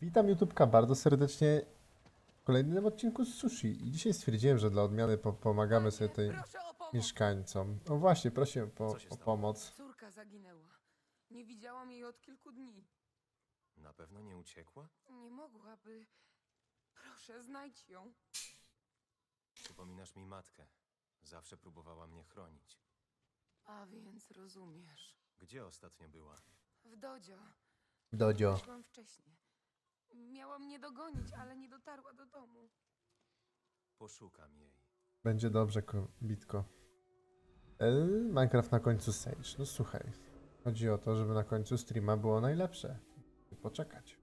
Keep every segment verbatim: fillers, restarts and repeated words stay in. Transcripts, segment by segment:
Witam YouTubka bardzo serdecznie w kolejnym odcinku z Sushi. I dzisiaj stwierdziłem, że dla odmiany po pomagamy sobie tutaj mieszkańcom. O właśnie, prosiłem po, o pomoc. Córka zaginęła. Nie widziałam jej od kilku dni. Na pewno nie uciekła? Nie mogłaby... Proszę, znajdź ją. Przypominasz mi matkę. Zawsze próbowała mnie chronić. A więc rozumiesz. Gdzie ostatnio była? W Dodzio. Dodzio. Byłam wcześniej. Miała mnie dogonić, ale nie dotarła do domu. Poszukam jej. Będzie dobrze, bitko. E, Minecraft na końcu stage. No słuchaj. Chodzi o to, żeby na końcu streama było najlepsze. I poczekać.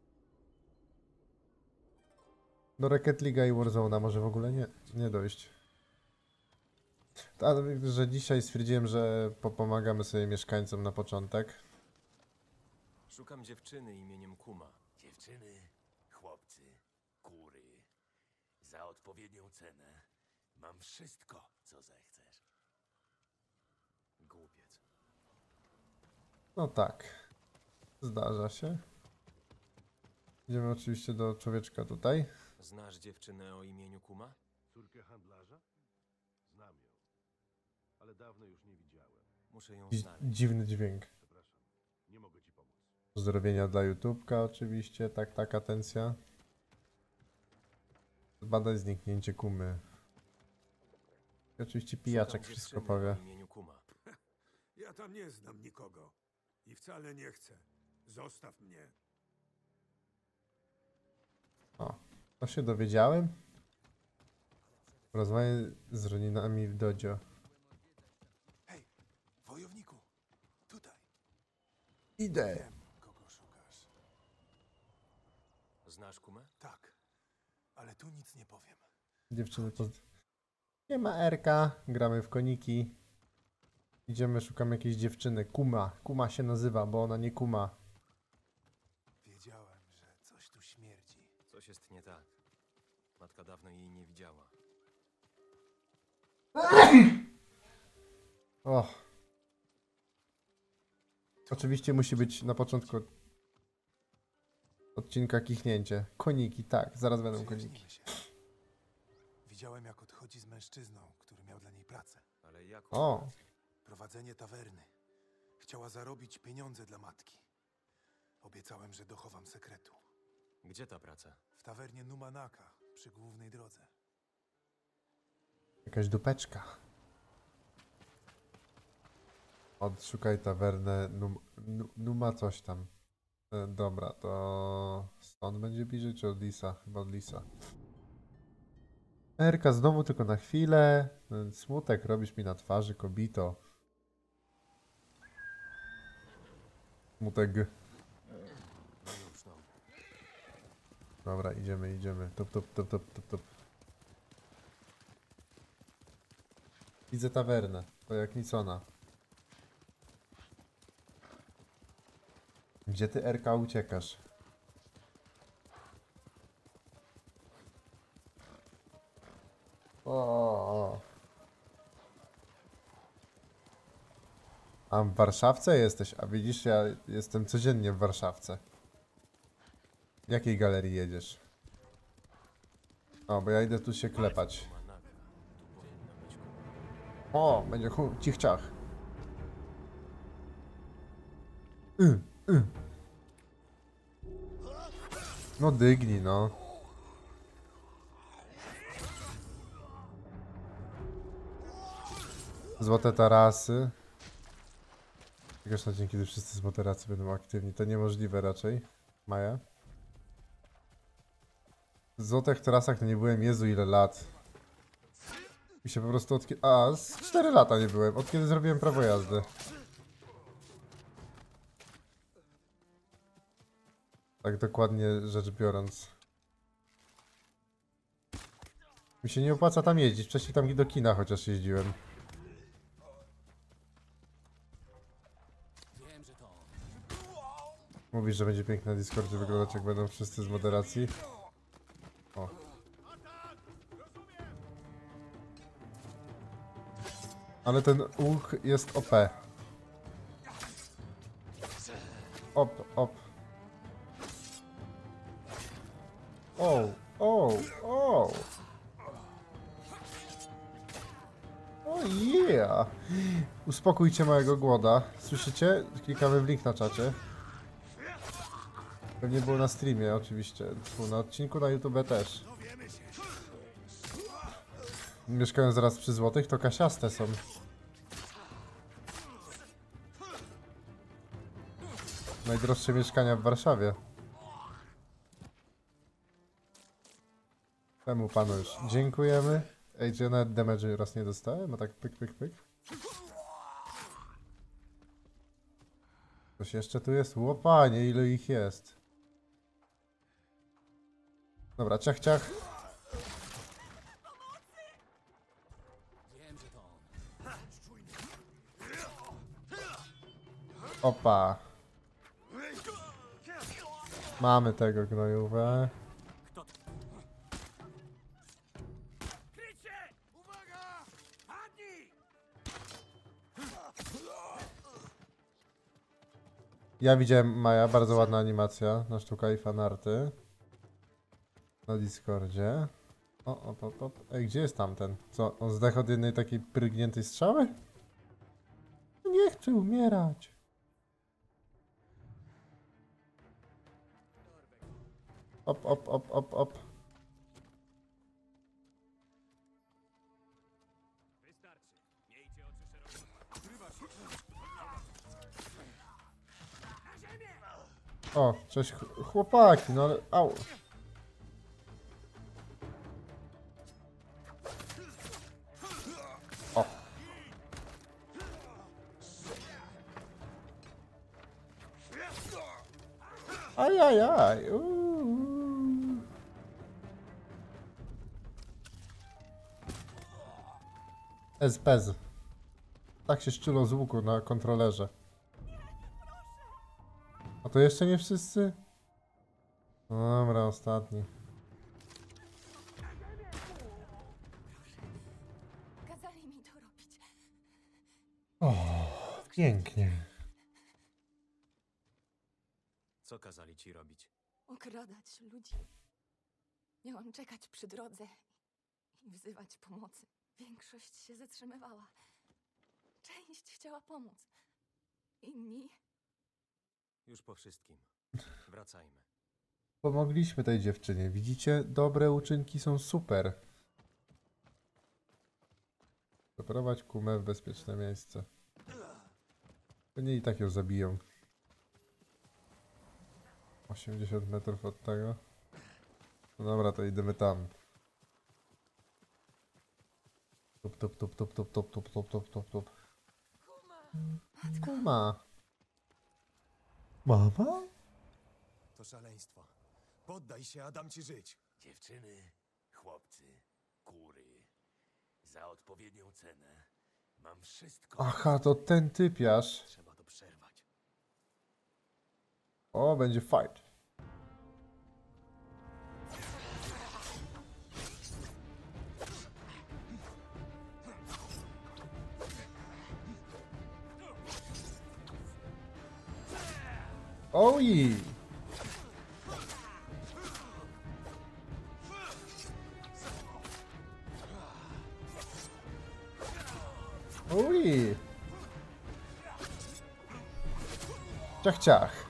Do Rocket League'a i Warzone'a może w ogóle nie, nie dojść. Ale że dzisiaj stwierdziłem, że pomagamy sobie mieszkańcom na początek. Szukam dziewczyny imieniem Kuma. Dziewczyny, chłopcy, kury. Za odpowiednią cenę mam wszystko, co zechcesz. Głupiec. No tak. Zdarza się. Idziemy oczywiście do człowieczka tutaj. Znasz dziewczynę o imieniu Kuma? Córkę handlarza? Znam ją, ale dawno już nie widziałem. Muszę ją Dzi- znaleźć. dziwny dźwięk. Przepraszam, nie mogę ci pomóc. Pozdrowienia dla YouTubka oczywiście, tak, tak, atencja. Zbadać zniknięcie Kumy. I oczywiście pijaczek Szukam wszystko dziewczyny powie. o imieniu Kuma. Ja tam nie znam nikogo i wcale nie chcę. Zostaw mnie. O, to się dowiedziałem. Rozmawiam z rodzinami w Dodzio. Hej, wojowniku, tutaj. Idę. Wiem, kogo szukasz. Znasz Kumę? Tak, ale tu nic nie powiem. Dziewczyny poz... Nie ma Erka, gramy w koniki. Idziemy, szukamy jakiejś dziewczyny. Kuma. Kuma się nazywa, bo ona nie kuma. Wiedziałem, że coś tu śmierdzi. Coś jest nie tak. Matka dawno jej nie widziała. O. Oczywiście musi być na początku odcinka kichnięcie. Koniki, tak, zaraz będą koniki. Przyjaźnimy się. Widziałem, jak odchodzi z mężczyzną, który miał dla niej pracę. Ale jak... O, Prowadzenie tawerny. Chciała zarobić pieniądze dla matki. Obiecałem, że dochowam sekretu. Gdzie ta praca? W tawernie Numanaka, przy głównej drodze. jakaś dupeczka. Odszukaj tawernę num, nu, Numa coś tam. E, dobra, to stąd będzie bliżej, czy od Lisa? Chyba od Lisa. Erka z domu tylko na chwilę. Ten smutek robisz mi na twarzy, kobito. Smutek. No już, no. Dobra, idziemy, idziemy. Top, top, top, top, top, top. Widzę tawernę. To jak nic ona. Gdzie ty, Erka, uciekasz? O, o. A w Warszawce jesteś? A widzisz, ja jestem codziennie w Warszawce. Jakiej galerii jedziesz? O, bo ja idę tu się klepać. Numanaka. Tu powinna być Kuma. O, będzie hu- cichciach. Y, y. No dygnij, no. Złote tarasy. Chociaż na dzień, kiedy wszyscy złote tarasy będą aktywni. To niemożliwe raczej. Maja. W złotych tarasach to nie byłem Jezu ile lat. Mi się po prostu od kiedy... A, z cztery lata nie byłem. Od kiedy zrobiłem prawo jazdy. Tak dokładnie rzecz biorąc. Mi się nie opłaca tam jeździć. Wcześniej tam do kina chociaż jeździłem. Mówisz, że będzie pięknie na Discordzie wyglądać, jak będą wszyscy z moderacji. O. Ale ten łuk jest O P. Op, op. O, o, o. O yeah. Uspokójcie mojego głoda. Słyszycie? Klikamy w link na czacie. Pewnie było na streamie oczywiście. Fu, na odcinku na YouTube też. Mieszkają zaraz przy złotych, to kasiaste są. Najdroższe mieszkania w Warszawie. Temu panu już dziękujemy. Ej, czy ja nawet damage raz nie dostałem? A tak pyk, pyk, pyk. Coś jeszcze tu jest? Łopanie, ile ich jest. Dobra, ciach, ciach. Opa. Mamy tego gnojówę. Ja widziałem Maja, bardzo ładna animacja na sztuka i fanarty. Na Discordzie. O, op, op, op. Ej, gdzie jest tamten? Co, on zdechł od jednej takiej prygniętej strzały? Nie chcę umierać. Op, op, op, op, op. O, cześć ch- chłopaki, no ale... Au. O. Ajajaj. Uuu. Ez-pez. Tak się szczulo z łuku na kontrolerze. A to jeszcze nie wszyscy? Dobra, ostatni. Kazali mi to robić. O, pięknie. Co kazali ci robić? Okradać ludzi. Miałam czekać przy drodze i wzywać pomocy. Większość się zatrzymywała. Część chciała pomóc. Inni Już po wszystkim. Wracajmy. Pomogliśmy tej dziewczynie. Widzicie? Dobre uczynki są super. Zaprowadź kumę w bezpieczne miejsce. Pewnie i tak ją zabiją. osiemdziesiąt metrów od tego. No dobra, to idziemy tam. Tup, tup, tup, tup, tup, tup, tup, tup, tup, tup, tup. Kuma. Mama? To szaleństwo. Poddaj się, a dam ci żyć. Dziewczyny, chłopcy, kury. Za odpowiednią cenę. Mam wszystko. Aha, to ten typiarz. Trzeba to przerwać. O, będzie fight. Oj! Oj! Ciach, ciach.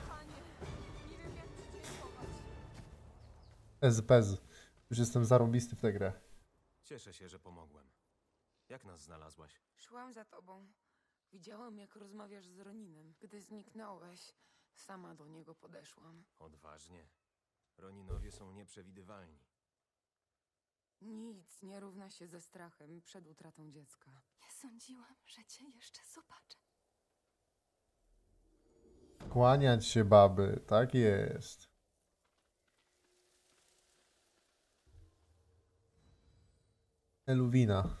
Ez, bez. Już jestem zarąbisty w tę grę. Cieszę się, że pomogłem. Jak nas znalazłaś? szłam za tobą. Widziałam, jak rozmawiasz z Roninem. Gdy zniknąłeś, sama do niego podeszłam. Odważnie. Roninowie są nieprzewidywalni. Nic nie równa się ze strachem przed utratą dziecka. Nie sądziłam, że cię jeszcze zobaczę. Kłaniać się, baby. Tak jest. Eluwina.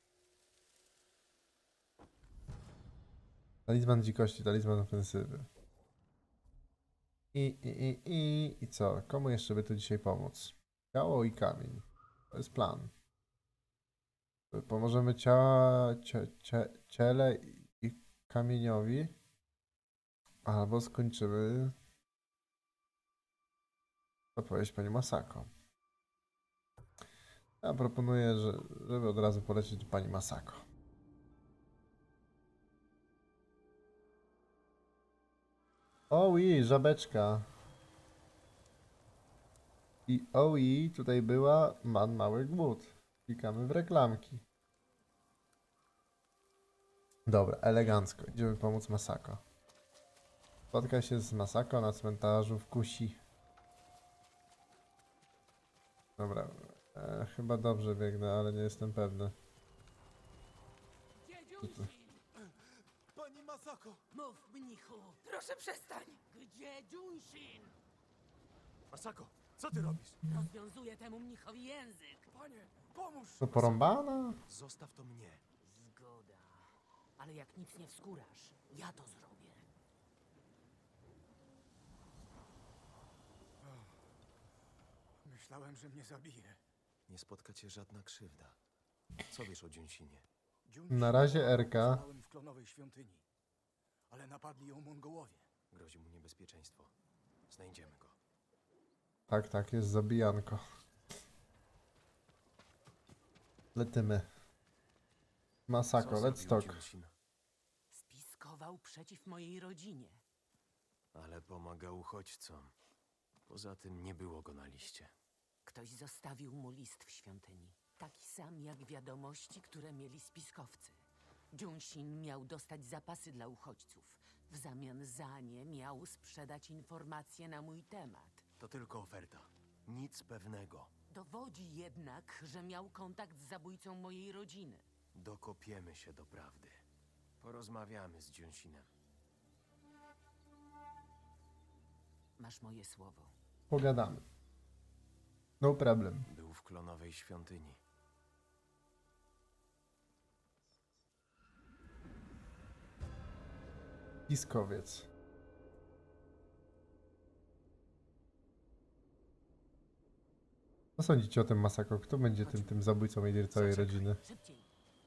Talizman dzikości, talizman ofensywy. I, i, i, i, i co? Komu jeszcze by tu dzisiaj pomóc? Ciało i kamień. To jest plan. Pomożemy ciała, cie, cie, ciele i kamieniowi. Albo skończymy. Odpowiedź pani Masako. Ja proponuję, że, żeby od razu polecieć do pani Masako. Oi, żabeczka. I oi, tutaj była Man Mały Głód. Klikamy w reklamki. Dobra, elegancko. Idziemy pomóc Masako. Spotka się z Masako na cmentarzu w Kusi. Dobra, e, chyba dobrze biegnę, ale nie jestem pewny. Pani Masako! Mów, mnichu! Proszę przestań! Gdzie Junshin? Masako, co ty robisz? Rozwiązuję temu mnichowi język. Panie, pomóż! To porąbana? Zostaw to mnie. Zgoda. Ale jak nic nie wskórasz, ja to zrobię. Myślałem, że mnie zabije. Nie spotka cię żadna krzywda. Co wiesz o Dziunsinie? Na razie Erka. Zostałem w klonowej świątyni, ale napadli ją Mongołowie. Grozi mu niebezpieczeństwo. Znajdziemy go. Tak, tak, jest zabijanko. Letymy. Masako, Co let's zrobił talk. Dziunsin? Spiskował przeciw mojej rodzinie. Ale pomagał uchodźcom. Poza tym nie było go na liście. Ktoś zostawił mu list w świątyni. Taki sam jak wiadomości, które mieli spiskowcy. Junshin miał dostać zapasy dla uchodźców. W zamian za nie miał sprzedać informacje na mój temat. To tylko oferta. Nic pewnego. Dowodzi jednak, że miał kontakt z zabójcą mojej rodziny. Dokopiemy się do prawdy. Porozmawiamy z Dziunsinem. Masz moje słowo. Pogadamy. No problem. Był w klonowej świątyni. Piskowiec. Co sądzicie o tym Masako? Kto będzie tym, tym zabójcą jej całej Zaczekaj. rodziny? Szybciej.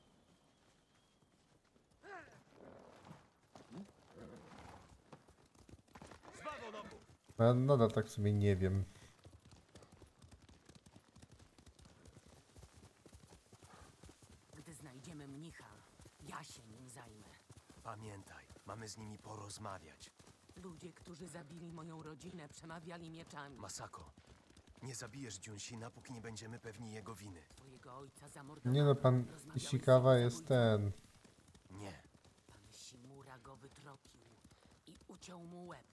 Ja nadal tak w sumie nie wiem. Gdy znajdziemy mnicha, ja się nim zajmę. Pamiętaj, mamy z nimi porozmawiać. Ludzie, którzy zabili moją rodzinę, przemawiali mieczami. Masako, nie zabijesz Dziunsina, póki nie będziemy pewni jego winy. Twojego ojca zamordowano. Nie no, pan Rozmawiałeś z Ishikawa jego jest zabójcą. ten. Nie. Pan Shimura go wytropił i uciął mu łeb.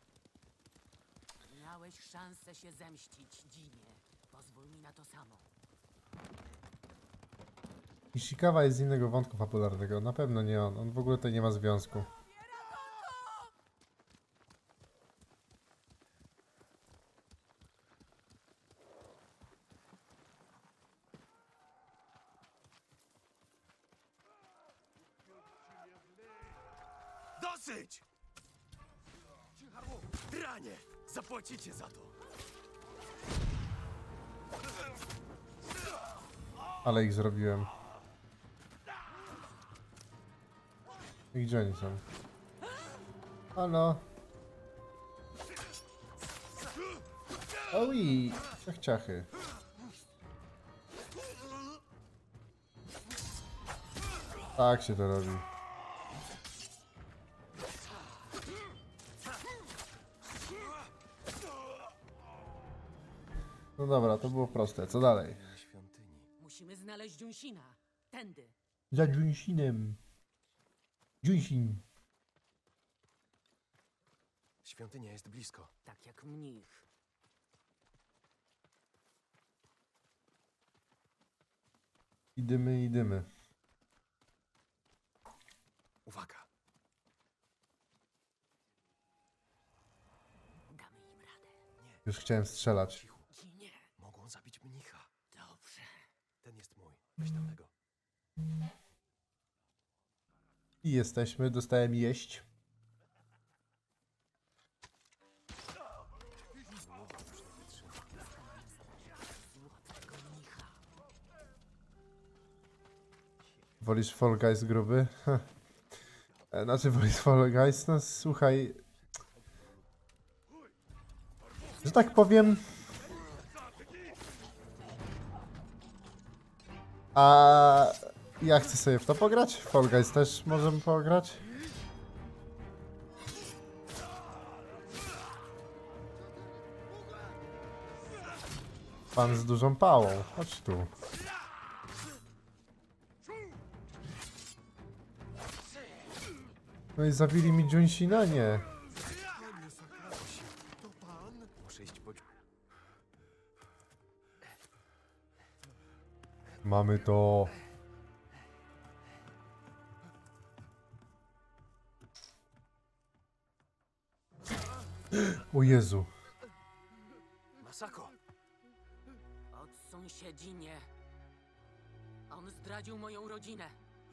Miałeś szansę się zemścić, Dzinie. Pozwól mi na to samo. Ishikawa jest z innego wątku fabularnego. Na pewno nie on. On w ogóle tutaj nie ma związku. Dosyć! Dranie! Zapłacicie za to! Ale ich zrobiłem. I gdzie oni są? Halo? Oj, ciach ciachy. Tak się to robi. No dobra, to było proste. Co dalej? Na świątyni. Musimy znaleźć Junsina. Tędy. Za Junsinem. Junsin. Świątynia jest blisko. Tak jak mnich. Idymy, idymy. Uwaga! Damy im radę. Nie, Już chciałem strzelać. cicho. Dzinie. Mogą zabić mnicha. Dobrze. Ten jest mój. Weź tamtego. I jesteśmy. Dostałem jeść. Długo już nie wytrzyma. Złotego mnicha. Wolisz Fall Guys gruby? E, Znaczy wolisz Fall Guys? No słuchaj. Że tak powiem. A ja chcę sobie w to pograć. Fall Guys też możemy pograć. Pan z dużą pałą. Chodź tu. No i zabili mi Junsina? Nie. Muszę iść po... Mamy to. O Jezu. Masako! Odsuń się, Dzinie. On zdradził moją rodzinę.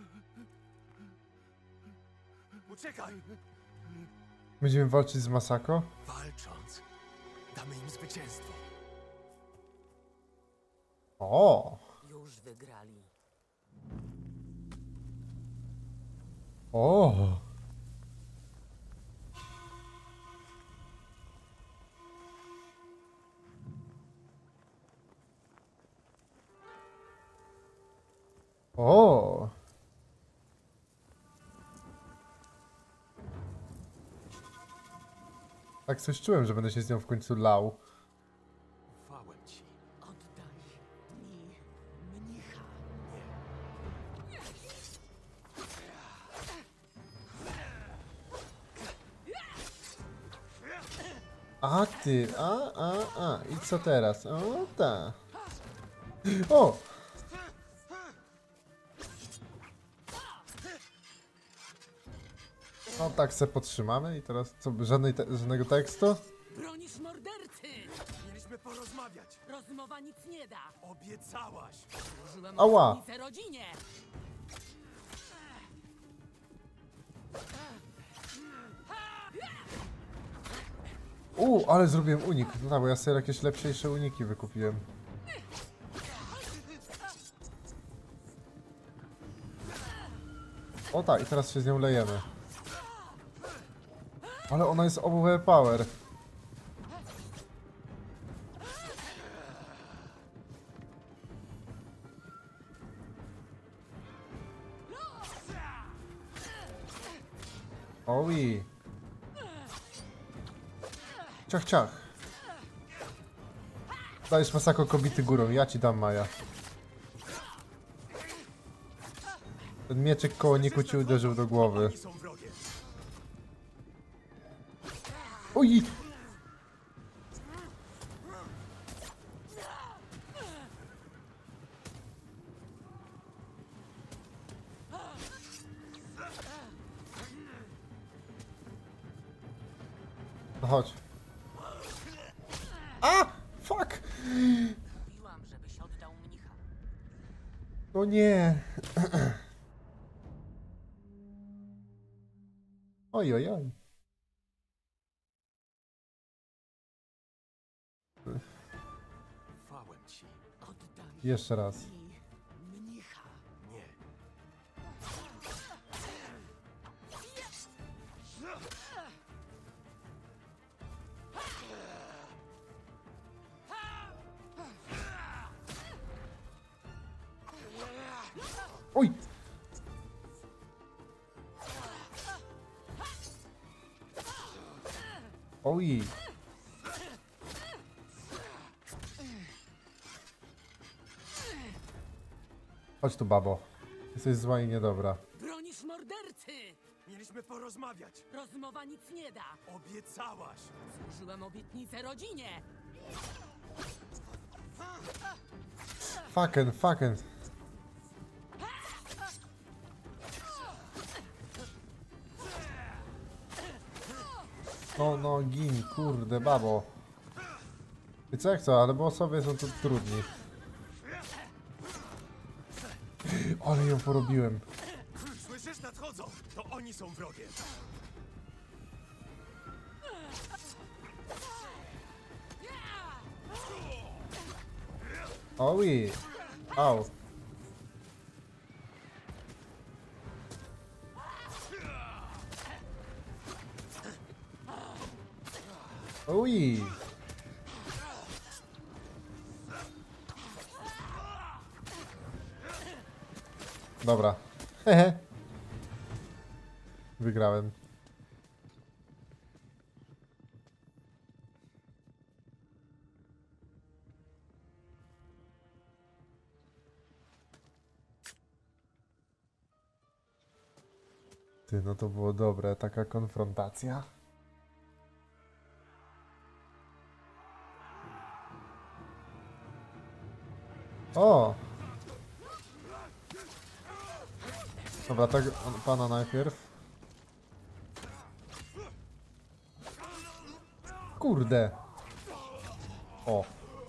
Uciekaj! Będziemy walczyć z Masako? Walcząc, damy im zwycięstwo. O! Już wygrali. O! O! Tak coś czułem, że będę się z nią w końcu lał. Ufałem ci. Oddaj mi mnicha. A ty, a, a, a. I co teraz? O, ta. O! No tak se podtrzymamy i teraz co, żadnej te, żadnego tekstu? Bronisz mordercy! Mieliśmy porozmawiać. Rozmowa nic nie da. Obiecałaś. Złożyłem Ała. obietnicę rodzinie. U, ale zrobiłem unik. No bo ja sobie jakieś lepsze uniki wykupiłem. O tak, i teraz się z nią lejemy. Ale ona jest overpower. Oi. Ciach, ciach. Dajesz Masako kobity górą, ja ci dam, Maja. Ten mieczyk koło niku ci uderzył do głowy. Oni są wrogiem. Oj! No chodź. A! Fuck! Mówiłam, żebyś oddał mnicha. No nie. Oj, oj, oj. Ufałem ci. Oddaj Jeszcze raz. mi mnicha. Nie. Oj! Oj! Chodź tu, babo. Jesteś zła i niedobra. Bronisz mordercy! Mieliśmy porozmawiać. Rozmowa nic nie da. Obiecałaś. Złożyłem obietnicę rodzinie. Fucking, fucking. No, no, gin, kurde, babo. I co jak co, ale bossowie są tu trudni. Ale ją porobiłem. Słyszysz? Nadchodzą. To oni są wrogiem. Oj! Au. Oj! Dobra. Hehe. Wygrałem. Ty, no to było dobre, taka konfrontacja. O! Dobra, tak pana najpierw. Kurde. O.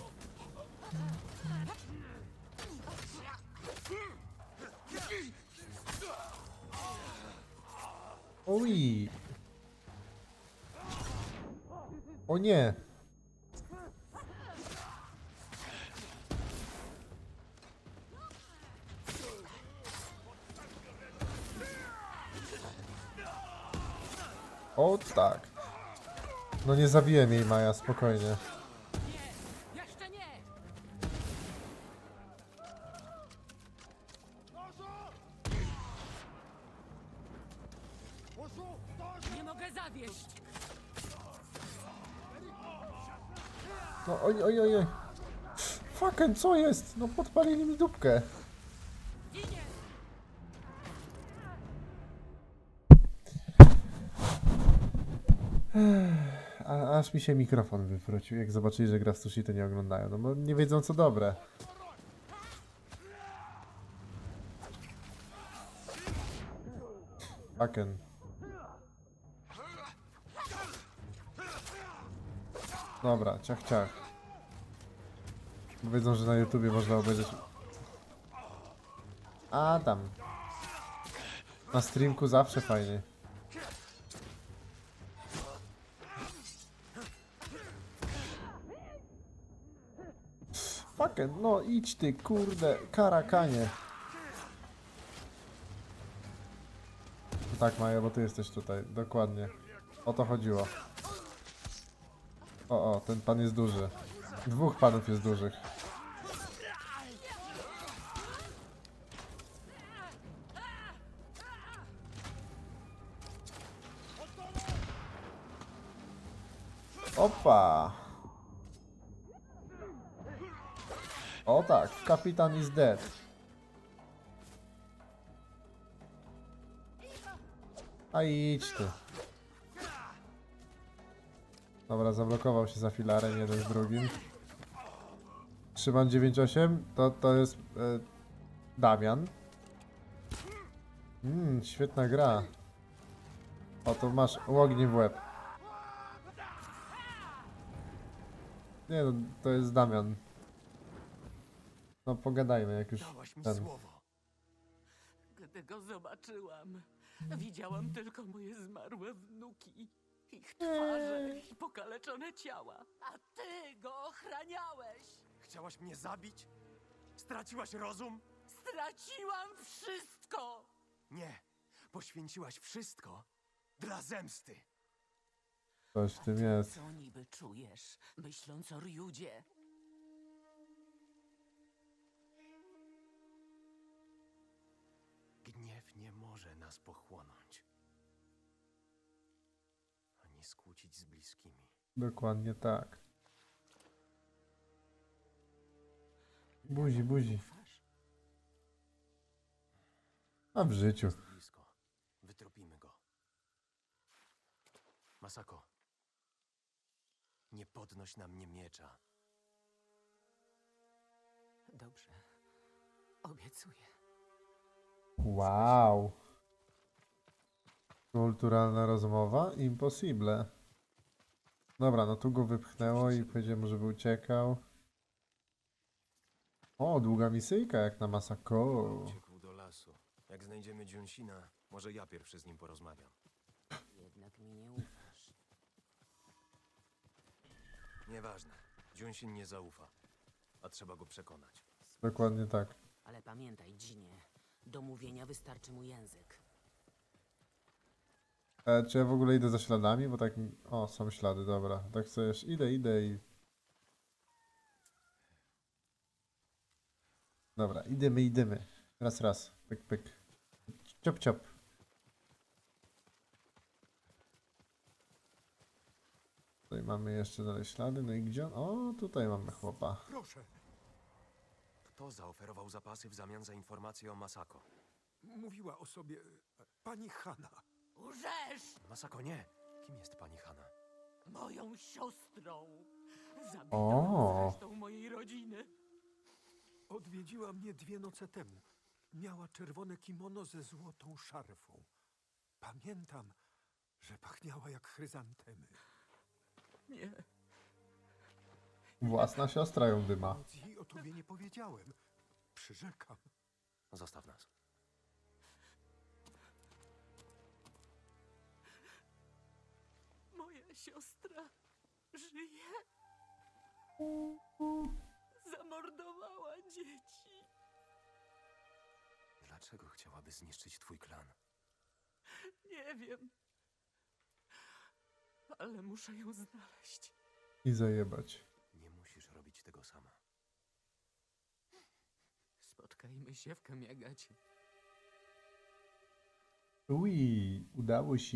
Oj. O nie. O tak. No nie zabiłem jej, Maja, spokojnie. Jeszcze nie! Nie mogę zawieść! No oj, oj, oj, oj. Fucking, co jest? No podpalili mi dupkę. A, aż mi się mikrofon wywrócił, jak zobaczyli, że gra w sushi, to nie oglądają. No bo nie wiedzą, co dobre. Fucking. Dobra, ciach, ciach. Bo wiedzą, że na YouTubie można obejrzeć... A tam. Na streamku zawsze fajnie. Fucking, no idź ty, kurde, karakanie. Tak, Maja, bo ty jesteś tutaj, dokładnie. O to chodziło. O, o, ten pan jest duży. Dwóch panów jest dużych. Opa! O tak, kapitan is dead. A idź ty. Dobra, zablokował się za filarem jeden z drugim. Szymon dziewięć osiem to, to jest e, Damian. Mmm, świetna gra. O, to masz ogniem w łeb. Nie no, to jest Damian. No pogadajmy, jak już Dałaś mi ten... słowo. Gdy go zobaczyłam, widziałam tylko moje zmarłe wnuki. Ich twarze i pokaleczone ciała. A ty go ochraniałeś! Chciałaś mnie zabić? Straciłaś rozum? Straciłam wszystko! Nie. Poświęciłaś wszystko dla zemsty. Coś w tym jest. Co niby czujesz, myśląc o Ryudzie? Gniew nie może nas pochłonąć. Ani skłócić z bliskimi. Dokładnie tak. Buzi, buzi. Ufasz? A w życiu. Jest blisko. Wytropimy go. Masako. Nie podnoś na mnie miecza. Dobrze. Obiecuję. Wow. Kulturalna rozmowa? Impossible. Dobra, no tu go wypchnęło i powiedziałem, żeby uciekał. O, długa misyjka jak na Masako. Uciekł do lasu. Jak znajdziemy Junsina, może ja pierwszy z nim porozmawiam. Jednak mi nie ufasz. Nieważne. Junsin nie zaufa. A trzeba go przekonać. Dokładnie tak. Ale pamiętaj, Dzinie, do mówienia wystarczy mu język. E, czy ja w ogóle idę za śladami? Bo tak... mi- O, są ślady, dobra. Tak sobie już idę, idę i... Dobra, idziemy, idziemy. Raz, raz. Pyk, pyk. Ciop, ciop. Tutaj mamy jeszcze dalej ślady. No i gdzie on? O, tutaj mamy chłopa. Proszę, Kto zaoferował zapasy w zamian za informację o Masako? mówiła o sobie e, pani Hanna. Łżesz! Masako nie! Kim jest pani Hanna? Moją siostrą! Zabitą O. zresztą mojej rodziny. Odwiedziła mnie dwie noce temu. Miała czerwone kimono ze złotą szarfą. Pamiętam, że pachniała jak chryzantemy. Nie, Własna siostra ją dyma. Nic jej o tobie nie powiedziałem. Przyrzekam. Zostaw nas. moja siostra żyje. Zamordowała dzieci. Dlaczego chciałaby zniszczyć twój klan? Nie wiem. Ale muszę ją znaleźć. I zajebać. Nie musisz robić tego sama. Spotkajmy się w Kamiagacie. Ui, udało się.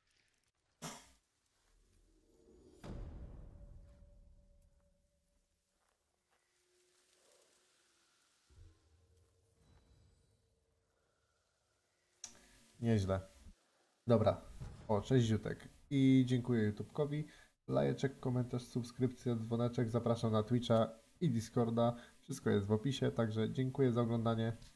Nieźle. Dobra. O, cześć Ziutek. I dziękuję YouTube'kowi. Lajeczek, komentarz, subskrypcja, dzwoneczek. Zapraszam na Twitcha i Discorda. Wszystko jest w opisie, także dziękuję za oglądanie.